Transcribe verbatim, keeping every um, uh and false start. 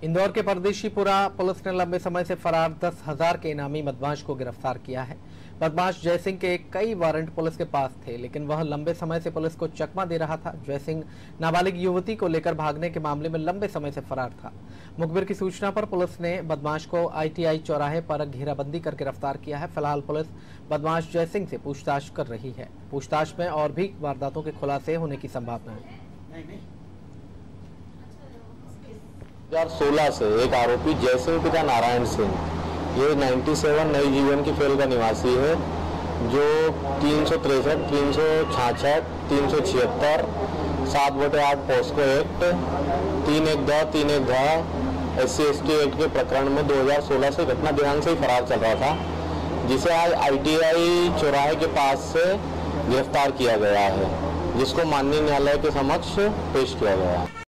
इंदौर के परदेशीपुरा पुलिस ने लंबे समय से फरार दस हजार के इनामी बदमाश को गिरफ्तार किया है। बदमाश जयसिंह के कई वारंट पुलिस के पास थे, लेकिन वह लंबे समय से पुलिस को चकमा दे रहा था। जयसिंह नाबालिग युवती को लेकर भागने के मामले में लंबे समय से फरार था। मुखबिर की सूचना पर पुलिस ने बदमाश को आई टी आई चौराहे पर घेराबंदी कर गिरफ्तार किया है। फिलहाल पुलिस बदमाश जयसिंह से पूछताछ कर रही है। पूछताछ में और भी वारदातों के खुलासे होने की संभावना है। दो हज़ार सोलह से एक आरोपी जयसिंह पिता नारायण सिंह, ये सत्तानवे नई जीवन की फेल का निवासी है, जो तीन सौ तिरसठ तीन सौ छाछठ तीन सौ छिहत्तर सात बटे आठ पोस्को एक्ट तीन एक दो तीन एक दो S C S T act के प्रकरण में दो हज़ार सोलह से घटना दिनांक से ही फरार चल रहा था, जिसे आज आई टी आई चौराहे के पास से गिरफ्तार किया गया है, जिसको माननीय न्यायालय के समक्ष पेश किया गया है।